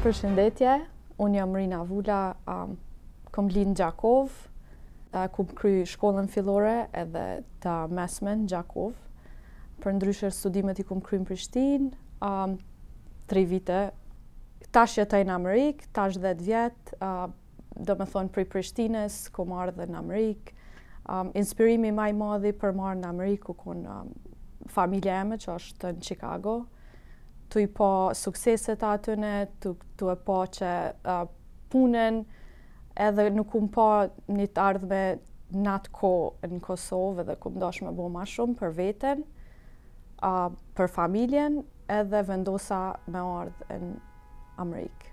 Përshëndetje, unë jam Rina Vula, kom linë në Gjakov, kom kry shkollën fillore edhe të mesmen në Gjakov. Për ndryshe studimet i kom kry në Prishtinë, 3 vite. Tash jetoj në Amerikë, tash 10 vjetë, do me thonë prej Prishtines, kom ardhe në Amerikë. Inspirimi maj madhi për marrë në Amerikë ku konë familja eme që është në Chicago. Tu i pa sukseset atyne, tu e pa që punën, edhe nuk kum pa një të ardhme në atë ko në Kosovë edhe kum dash me bo ma shumë për veten, për familjen, edhe vendosa me ardhë në Amerikë.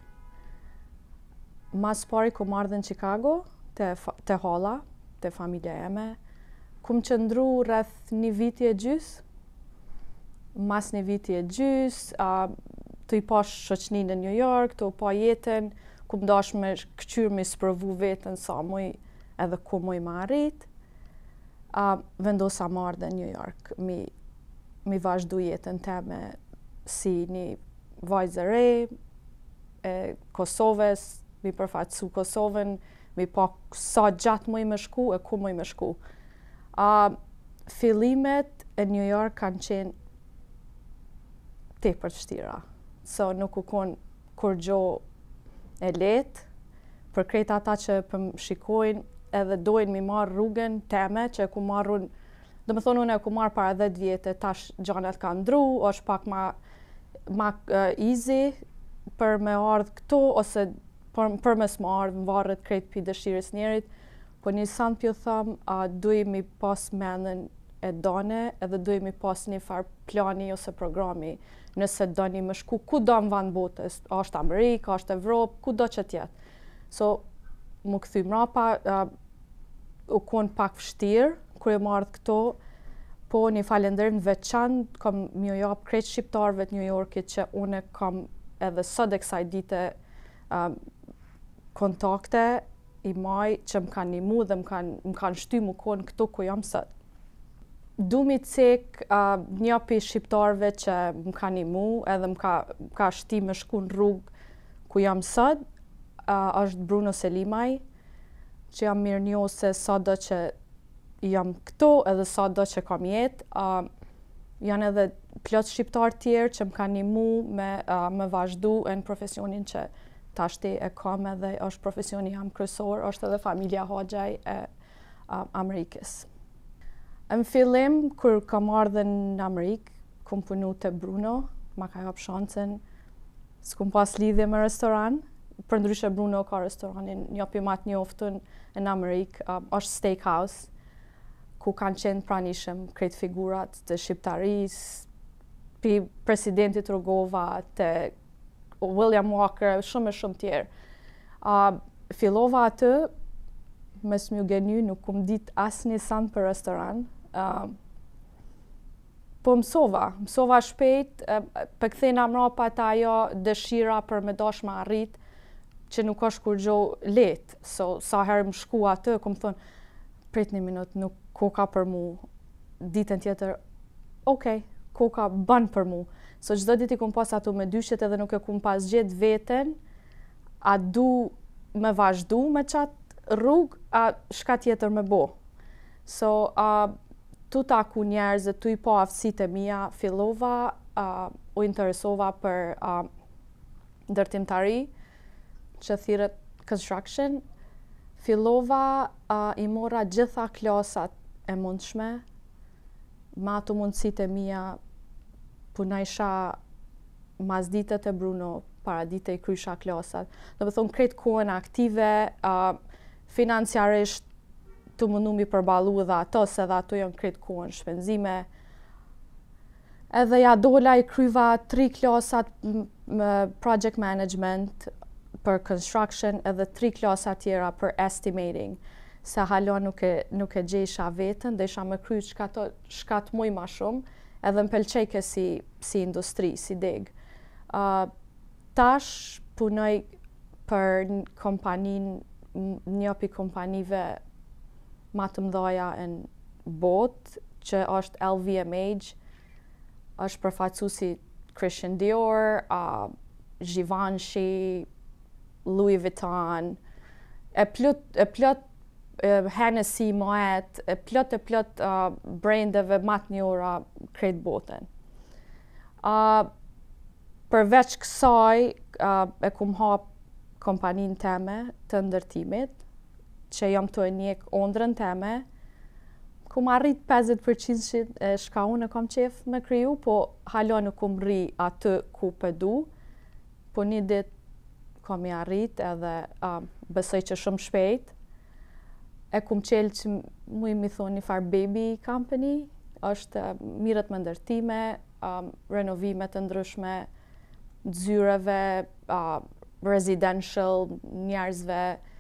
Mas pari kum ardhë në Chicago, te hala, te familja eme. Kum qëndru rreth 1 viti e gjys. Mas 1 viti e gjys, tu i pa shoqni në New York, tu pa jetën, kum dash me këqyr me sprovu vetën sa muj edhe ku muj ma arrit. Vendosa ma ardhe në New York, mi vazhdu jetën teme si një vajzë e re, e Kosovës, mi përfaqësu Kosovën, mi pa sa gjatë muj me shku e ku muj me shku. Fillimet e New York kanë qenë tepër të vështira. So nuk u kon kur gjo e letë, për krejt ata që për më shikojnë edhe dojnë mi marrë rrugën teme që e ku marrun, do me thonë unë e ku marrë para 10 vjetë, tash gjanet ka ndru, është pak ma easy për me ardhë këto, ose për me s'ma ardhë më varët krejt për dëshirës njerit, po një sant pjo thëmë, duj mi pas menën e dane, edhe duj mi pas një farë plani ose programi, nëse do një më shku, ku do në vend botës, është Amerikë, është Evropë, ku do që tjetë. So, mu këthy mrapa, u konë pak vështirë, kër e marrë këto, po një falenderim veçantë, kam mjë japë krejt shqiptarëve të New Yorkit që une kam edhe sot e kësaj dite kontakte i maj që më kanë nimu dhe më kanë shty mu konë këto ku jam sot. Du mi cek një për shqiptarëve që më ka nimu edhe më ka shti me shku në rrugë ku jam sot, është Bruno Selimaj, që jam mirë njose sa do që jam këto edhe sa do që kam jetë. Janë edhe plot shqiptarë tjerë që më ka nimu me vazhdu në profesionin që tashti e kam edhe është profesioni jam kryesor, është edhe familja Hoxhaj e Amerikës. Në fillim, kër kam ardhe në Amerikë, kum punu të Bruno, ma ka jap shancën, s'kum pas lidhje me restoran, për ndryshe Bruno ka restoranin një për matë njoftun në Amerikë, është steakhouse, ku kanë qenë pranishëm krejt figurat të shqiptaris, për presidentit Rogova, të William Walker, shumë e shumë tjerë. Fillova atë, mes m'ju genu, nuk kum dit as një sant për restoran, po mësova shpejt, për këthena mrapa të ajo dëshira për me dash me arrit, që nuk është kur gjo letë. So, sa herë më shku atë, kum thonë, prit një minut, nuk koka për mu, ditën tjetër, okej, koka ban për mu. So, çdo ditë i kum pas ato me dyshet edhe nuk e kum pas gjetë veten, a du me vazhdu me qatë rrugë, a shka tjetër me bo. So, tu taku njerëzë, tu i po aftësit e mija, fillova, u interesova për ndërtimtari, që thirët construction. Fillova, i mora gjitha klasat e mundshme, ma ato mundësit e mija, punajsha mas ditët e Bruno, para dite i krysha klasat. Do me thonë, krejt kohën aktive, financiarisht, tu mundu mi përbalu dhe ato, se dhe ato janë krejt kohën shpenzime. Edhe ja dola i kryva 3 klasat project management për construction, edhe 3 klasat tjera për estimating. Se hala nuk e gjesha vetën, dhe isha me kry shkat muj ma shumë, edhe më pëlqejke si industri, si deg. Tash punoj për një për kompanive ma të mdhaja në botë, që është LVMH, është përfaqësuesi Christian Dior, Givenchy, Louis Vuitton, e plot Hennessy, Moet, e plot brandeve më të njohura krejt botën. Përveç kësaj, e kum hap kompaninë teme të ndërtimit, që jam të njek ondrën teme, kum arrit 50% e shka unë e kam qef me kriju, po hala nuk kum rri atë ku pëdu, po një dit kam i arrit edhe besoj që shumë shpejt. E kum qelë që mu i mi thonë një farë baby company, është mirët me ndërtime, renovime të ndryshme, zyreve, residential, njerëzve.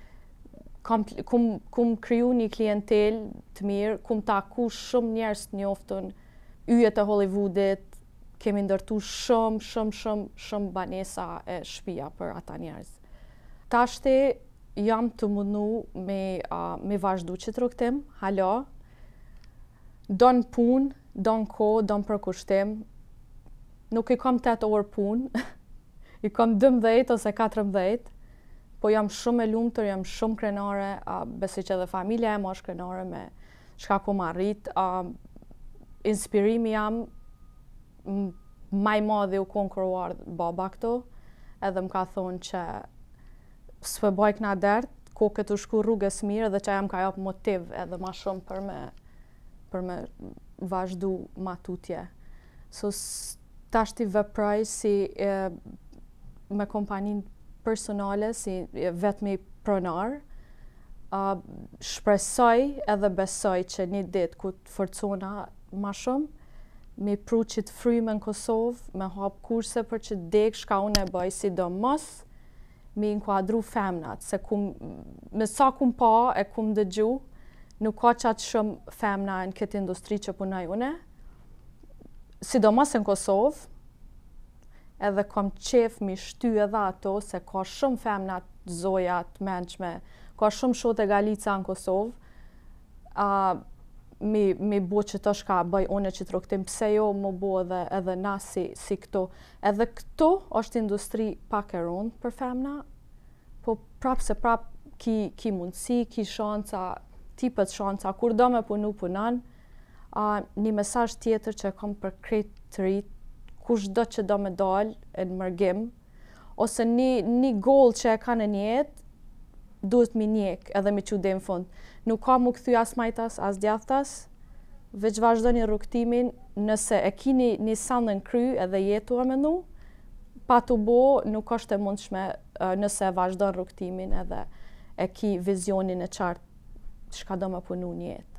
Kum kriju një klientel të mirë, kum taku shumë njerëz të njoftun, yjet e Hollywoodit, kemi ndërtu shumë banesa e shtëpia për ata njerëz. Tashti jam të mundu me vazhdu që të rukëtim, hala, don pun, don kohë, don përkushtim. Nuk i kam 8 orë pun, i kam 12 ose 14, po jam shumë e lumtur, jam shumë krenare, besoj që edhe familja e është krenare me çka kum arrit. Inspirimi jam, maj madhi u konkuruar baba këto, edhe më ka thonë që s'pe baj këna dert, ko këtë u shku rrugës mirë dhe që jam ka jap motiv edhe ma shumë për me vazhdu ma tutje. So, tashti vepraj si me kompaninë personale, si vetëmi pronar, shpresoj edhe besoj që një dit ku të forcona ma shumë, me pru që të fryme në Kosovë, me hap kurse për që dek shka unë e bëj, sidomos me inkuadru femnat, se me sa kum pa e kum dëgju, nuk ka qatë shumë femna në këtë industri që punoj une, sidomos në Kosovë, edhe kam qef mi shty edhe ato, se ka shumë femnat zojat, mençme, ka shumë shote Galica në Kosovë, mi bo që të shka bëj une që të rukëtim, pse jo më bo edhe na si këto. Edhe këto është industri pak e rëndë për femna, po prap se prap ki mundësi, ki shanca, tipet shanca, kur do me punu punan, një mesazh tjetër që kam për krejt të rritë, kush do që do me dalë në mërgim, ose një goal që e ka në jetë, duhet mi njek edhe mi qudem fund. Nuk ka mu këthy as majtas, as djathtas, veç vazhdo një rrugtimin, nëse e kini një sandën kry edhe jetu a menu, pa të bo nuk është e mundshme nëse e vazhdo rrugtimin edhe e ki vizionin e qartë çka do me punu një jetë.